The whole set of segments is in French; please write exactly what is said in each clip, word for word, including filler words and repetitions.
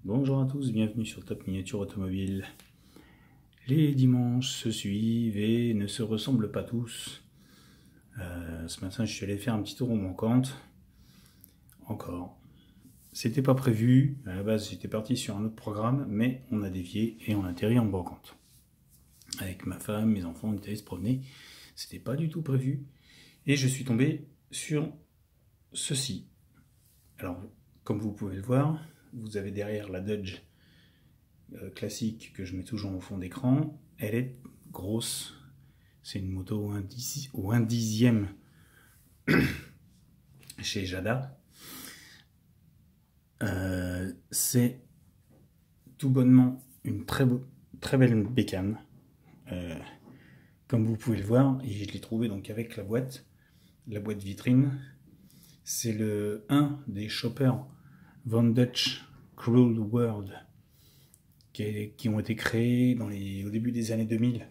Bonjour à tous, bienvenue sur Top Miniature Automobile. Les dimanches se suivent et ne se ressemblent pas tous. Euh, ce matin, je suis allé faire un petit tour au Brocante. Encore. C'était pas prévu. À la base, j'étais parti sur un autre programme, mais on a dévié et on a atterri en Brocante. Avec ma femme, mes enfants, on était allés se promener. C'était pas du tout prévu. Et je suis tombé sur ceci. Alors, comme vous pouvez le voir, vous avez derrière la Dodge euh, classique que je mets toujours au fond d'écran. Elle est grosse. C'est une moto au un, dix, au un dixième chez Jada. Euh, c'est tout bonnement une très, beau, très belle bécane. Euh, comme vous pouvez le voir, et je l'ai trouvé donc avec la boîte, la boîte vitrine. C'est le un des choppers Von Dutch Cruel World qui, est, qui ont été créés dans les, au début des années deux mille.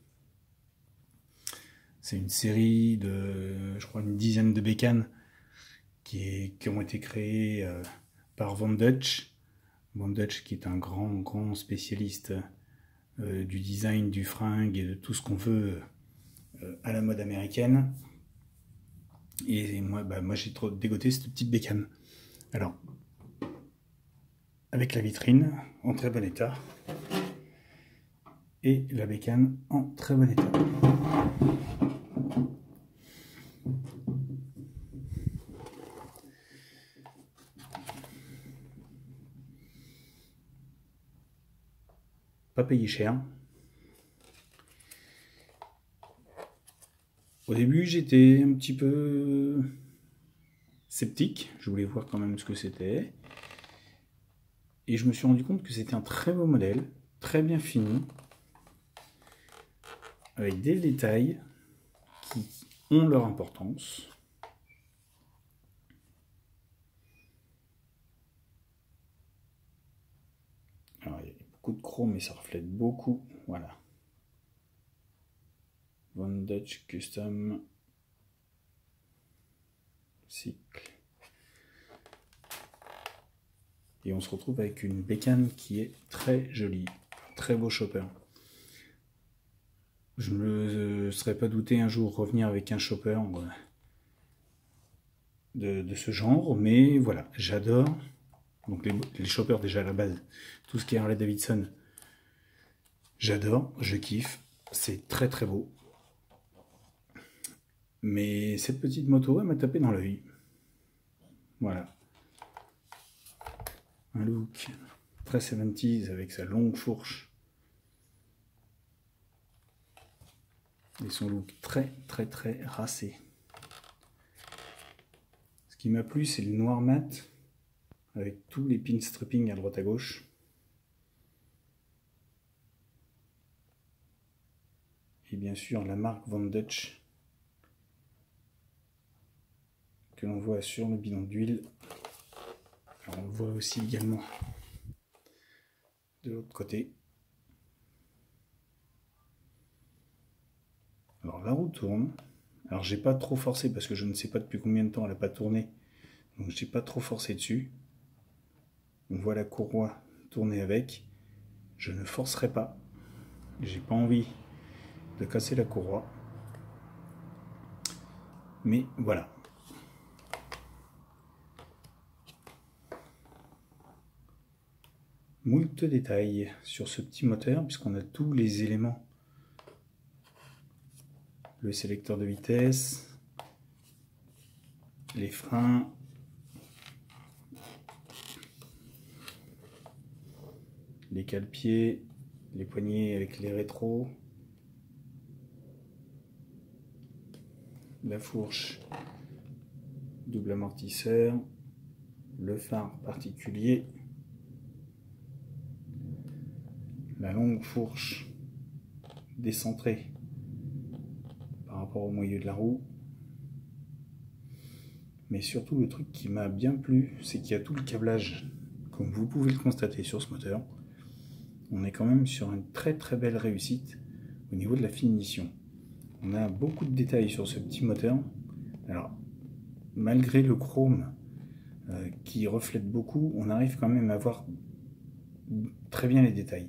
C'est une série de, je crois, une dizaine de bécanes qui, est, qui ont été créées euh, par Von Dutch. Von Dutch qui est un grand, grand spécialiste euh, du design, du fringue et de tout ce qu'on veut euh, à la mode américaine. Et moi, bah, moi j'ai trop dégoté cette petite bécane. Alors, avec la vitrine en très bon état et la bécane en très bon état. Pas payé cher. Au début, j'étais un petit peu sceptique. Je voulais voir quand même ce que c'était. Et je me suis rendu compte que c'était un très beau modèle, très bien fini, avec des détails qui ont leur importance. Alors, il y a beaucoup de chrome, mais ça reflète beaucoup. Voilà. Von Dutch Custom Cycle. Et on se retrouve avec une bécane qui est très jolie. Très beau chopper. Je ne me serais pas douté un jour revenir avec un chopper de, de ce genre. Mais voilà, j'adore. Donc les, les choppers déjà à la base. Tout ce qui est Harley Davidson. J'adore, je kiffe. C'est très très beau. Mais cette petite moto, elle m'a tapé dans l'œil. Voilà. Un look très soixante-dix avec sa longue fourche. Et son look très très très racé. Ce qui m'a plu, c'est le noir mat avec tous les pin stripping à droite à gauche. Et bien sûr la marque Von Dutch que l'on voit sur le bidon d'huile. On le voit aussi également de l'autre côté. Alors la roue tourne. Alors j'ai pas trop forcé parce que je ne sais pas depuis combien de temps elle n'a pas tourné. Donc j'ai pas trop forcé dessus. On voit la courroie tourner avec. Je ne forcerai pas. J'ai pas envie de casser la courroie. Mais voilà. Moult détails sur ce petit moteur puisqu'on a tous les éléments. Le sélecteur de vitesse, les freins, les cale-pieds, les poignées avec les rétros, la fourche double amortisseur, le phare particulier, la longue fourche décentrée par rapport au moyeu de la roue. Mais surtout le truc qui m'a bien plu, c'est qu'il y a tout le câblage, comme vous pouvez le constater sur ce moteur. On est quand même sur une très très belle réussite au niveau de la finition. On a beaucoup de détails sur ce petit moteur. Alors, malgré le chrome euh, qui reflète beaucoup, on arrive quand même à voir très bien les détails.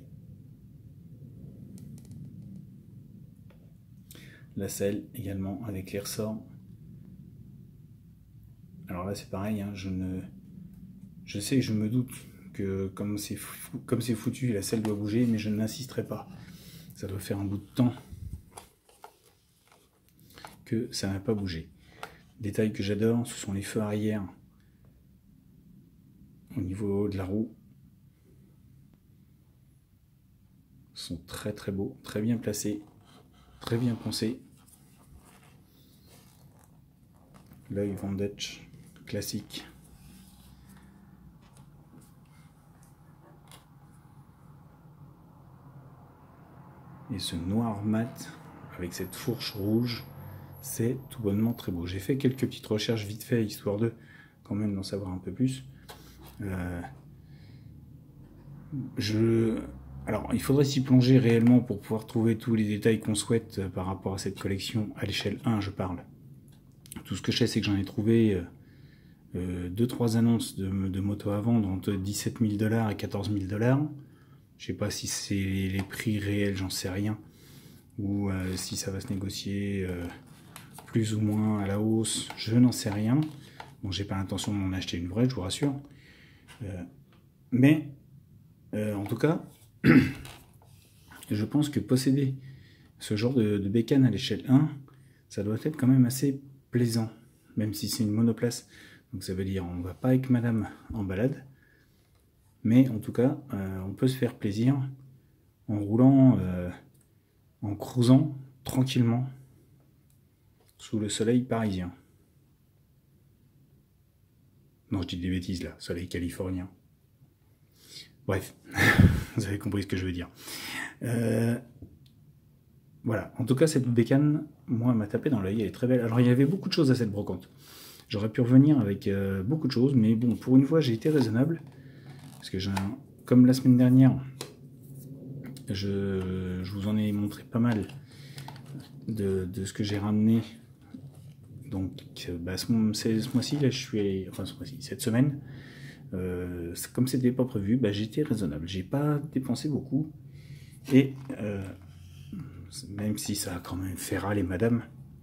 La selle également avec les ressorts. Alors là c'est pareil, hein, je ne, je sais, je me doute que comme c'est fou, comme c'est foutu, la selle doit bouger, mais je n'insisterai pas. Ça doit faire un bout de temps que ça n'a pas bougé. Détail que j'adore, ce sont les feux arrière au niveau de la roue. Ils sont très très beaux, très bien placés, très bien pensés. L'œil Van Dutch classique. Et ce noir mat avec cette fourche rouge, c'est tout bonnement très beau. J'ai fait quelques petites recherches vite fait, histoire de quand même d'en savoir un peu plus. Euh, je... Alors, il faudrait s'y plonger réellement pour pouvoir trouver tous les détails qu'on souhaite par rapport à cette collection, à l'échelle un, je parle. Tout ce que je sais, c'est que j'en ai trouvé euh, deux trois annonces de, de motos à vendre entre dix-sept mille dollars et quatorze mille dollars. Je sais pas si c'est les prix réels, j'en sais rien. Ou euh, si ça va se négocier euh, plus ou moins à la hausse, je n'en sais rien. Bon, j'ai pas l'intention de m'en acheter une vraie, je vous rassure. Euh, mais, euh, en tout cas, je pense que posséder ce genre de, de bécane à l'échelle un, ça doit être quand même assez plaisant, même si c'est une monoplace. Donc ça veut dire on va pas avec madame en balade, mais en tout cas, euh, on peut se faire plaisir en roulant, euh, en cruisant tranquillement sous le soleil parisien. Non, je dis des bêtises là, soleil californien. Bref, vous avez compris ce que je veux dire. Euh, voilà, en tout cas, cette bécane, moi, elle m'a tapé dans l'œil, elle est très belle. Alors, il y avait beaucoup de choses à cette brocante. J'aurais pu revenir avec euh, beaucoup de choses, mais bon, pour une fois, j'ai été raisonnable. Parce que, comme la semaine dernière, je, je vous en ai montré pas mal de, de ce que j'ai ramené. Donc, bah, ce, ce mois-ci, là, je suis allé, enfin, ce mois-ci, cette semaine, euh, comme c'était pas prévu, bah, j'étais raisonnable. J'ai pas dépensé beaucoup. Et, euh, même si ça a quand même fait râler madame,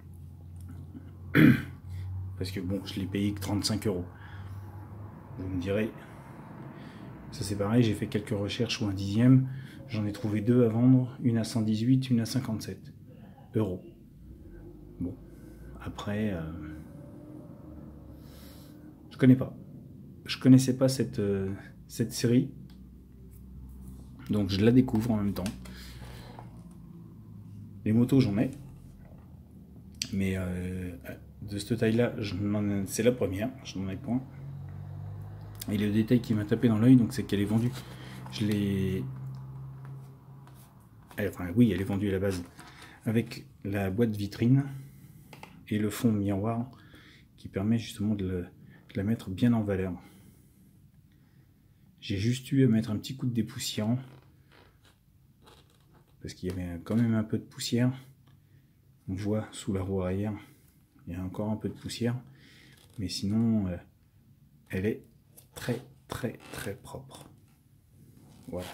parce que bon, je l'ai payé que trente-cinq euros. Vous me direz, ça c'est pareil, j'ai fait quelques recherches ou un dixième, j'en ai trouvé deux à vendre, une à cent dix-huit, une à cinquante-sept euros. Bon, après, euh, je connais pas. Je connaissais pas cette, euh, cette série, donc je la découvre en même temps. Les motos, j'en ai, mais euh, de cette taille-là, c'est la première, je n'en ai point. Et le détail qui m'a tapé dans l'œil, donc c'est qu'elle est vendue. Je l'ai, enfin oui, elle est vendue à la base avec la boîte vitrine et le fond miroir qui permet justement de, le, de la mettre bien en valeur. J'ai juste eu à mettre un petit coup de dépoussiérant parce qu'il y avait quand même un peu de poussière. On voit sous la roue arrière, il y a encore un peu de poussière, mais sinon, euh, elle est très très très propre. Voilà.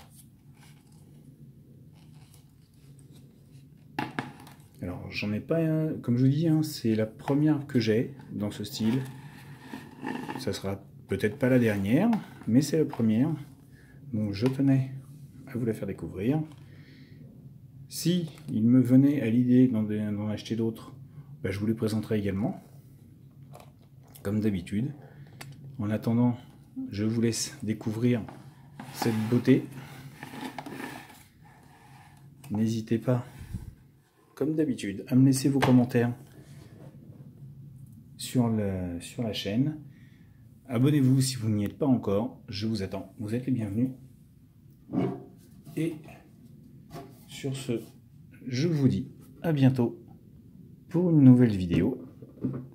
Alors, j'en ai pas, comme je vous dis, hein, c'est la première que j'ai dans ce style. Ça sera peut-être pas la dernière, mais c'est la première. Donc, je tenais à vous la faire découvrir. Si il me venait à l'idée d'en acheter d'autres, ben, je vous les présenterai également, comme d'habitude. En attendant, je vous laisse découvrir cette beauté. N'hésitez pas, comme d'habitude, à me laisser vos commentaires sur, le, sur la chaîne. Abonnez-vous si vous n'y êtes pas encore, je vous attends, vous êtes les bienvenus. Et sur ce, je vous dis à bientôt pour une nouvelle vidéo.